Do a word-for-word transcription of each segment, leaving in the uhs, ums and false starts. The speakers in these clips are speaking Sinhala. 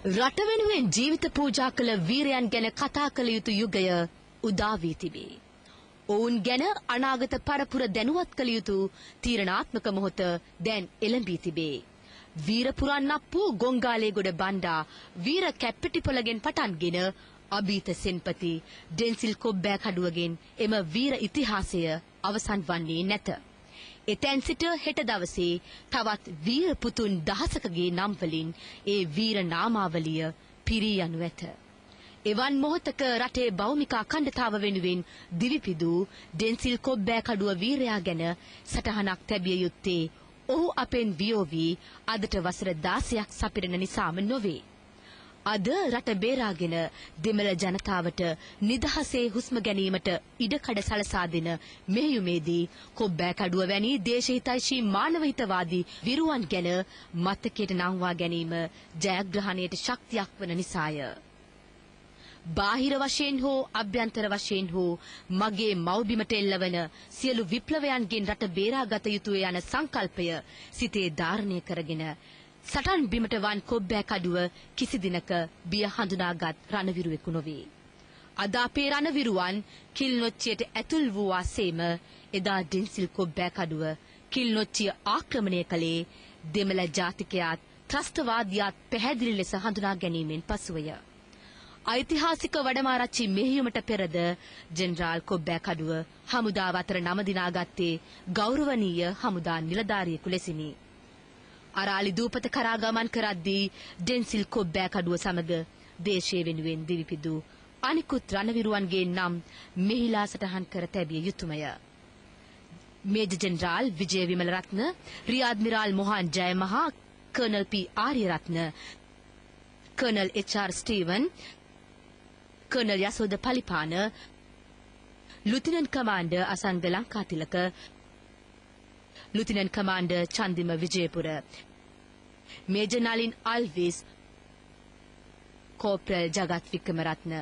රට වෙනුවෙන් ජීවිත පූජා කළ වීරයන් ගැන කතා කළ යුතු යුගය උදා වී තිබේ. ඔවුන් ගැන අනාගත පරපුර දැනුවත් කළ යුතු තීරණාත්මක මොහොත දැන් එළඹී තිබේ. වීර පුරන්නප්පු ගොංගාලේගොඩ බණ්ඩා වීර කැප්පිටිපොළගෙන් පටන්ගෙන අභීත සෙන්පති ඩෙන්සිල් කොබ්බෑකඩුවගෙන් එම වීර ඉතිහාසය අවසන් වන්නේ නැත. එතැන් සිට හෙට දවසේ තවත් වීර පුතුන් දහසකගේ නම් වලින් ඒ වීර නාමාවලිය පිරී යනු ඇත. එවන් මොහොතක රටේ භෞමික අඛණ්ඩතාව වෙනුවෙන් දිවිපිදූ ඩෙන්සිල් කොබ්බෑකඩුව වීරයා ගැන සටහනක් තැබිය යුත්තේ ඔහු අපෙන් වියෝ වී අදට වසර දාසයක් සපිරෙන නිසාම නොවේ. අද රට බේරාගෙන දෙමළ ජනතාවට නිදහසේ හුස්ම ගැනීමට ඉඩකඩ සලසා දෙන මෙහෙයුමේදී කොබ්බෑකඩුව වැනි දේශහිතයිෂී මානවහිතවාදී විරුවන් ගැන මතකයට නංවා ගැනීම ජයග්‍රහණයට ශක්තියක් වන නිසාය. බාහිර වශයෙන් හෝ අභ්‍යන්තර වශයෙන් හෝ මගේ මව්බිමට එල්ලවන සියලු විප්ලවයන්ගෙන් රට බේරාගත යුතුය යන සංකල්පය සිතේ ධාරණය කරගෙන සටන් බිමට වන් කොබ්බෑකඩුව කිසි දිනක බිය හඳුනාගත් රණවිරුවෙකු නොවේ. අද අපේ රණවිරුවන් කිල්නොච්චියට ඇතුල් වූ වාසේම එදා ඩෙන්සිල් කොබ්බෑකඩුව කිල්නොච්චිය ආක්‍රමණය කළේ දෙමළ ජාතිකයාත් ත්‍රස්තවාදියාත් පැහැදිලි ලෙස හඳුනා ගැනීමෙන් පසුවය. ඓතිහාසික වඩමාරච්චි මෙහෙයුමට පෙරද ජෙනරාල් කොබ්බෑකඩුව හමුදාව අතර නම දිනාගත්තේ ගෞරවනීය හමුදා නිලධාරියෙකු ලෙසිනි. අරාලි දූපත කරා ගමන් කරද්දී ඩෙන්සිල් කොබ්බෑකඩුව සමග දේශය වෙනුවෙන් දිවිපිදූ අනිකුත් රණවිරුවන්ගේ නම් මෙහිලා සටහන් කර තැබිය යුතුමය. Major general Vijaya Wimalaratne, rear admiral Mohan Jayamaha, colonel P Ariyaratne, colonel H R Stephen, colonel Yasoda Palipana, lieutenant commander Asanga Lankathilaka, lieutenant commander Chandima Wijayapura, major Nalin Alwis, corporal Jagath Wickramaratne,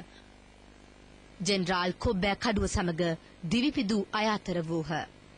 general Kobbekaduwa සමග දිවිපිදූ අය අතර වූහ.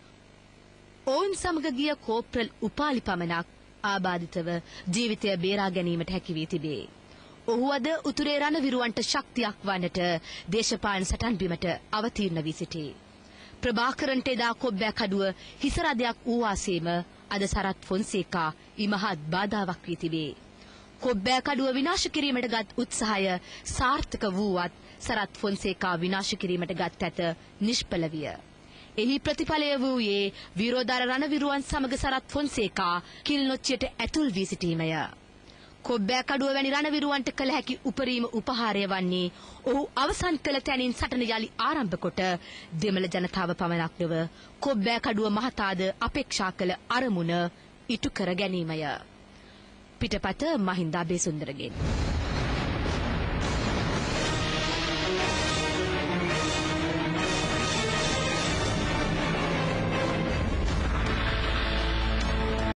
ඔවුන් සමග ගිය කෝප්‍රල් උපාලි පමණක් ආබාධිතව ජීවිතය බේරා ගැනීමට හැකි වී තිබේ. ඔහු අද උතුරේ රණවිරුවන්ට ශක්තියක් වන්නට දේශපාලන සටන් බිමට අවතීර්ණ වී සිටී. ප්‍රභාකරන්ට එදා කොබ්බෑකඩුව හිසරදයක් වූ වාසේම අද සරත් ෆොන්සේකා ඉමහත් බාධාවක් වී තිබේ. කොබ්බෑකඩුව විනාශ කිරීමට ගත් උත්සාහය සාර්ථක වූවත් සරත් ෆොන්සේකා විනාශ කිරීමට ගත් ඇත නිෂ්ඵල විය. එහි ප්‍රතිඵලය වූයේ විරෝධාර රණවිරුවන් සමග සරත් ෆොන්සේකා කිල්නොච්චියට ඇතුල් වී සිටීමය. කොබ්බෑකඩුව වැනි රණවිරුවන්ට කළ හැකි උපරිම උපහාරය වන්නේ ඔහු අවසන් කළ තැනින් සටන යලි ආරම්භ කොට දෙමළ ජනතාව පමණක් නොව කොබ්බෑකඩුව මහතාද අපේක්ෂා කළ අරමුණ ඉටු කර ගැනීමය. පිටපත මහින්දා බේසුන්දරගෙන්.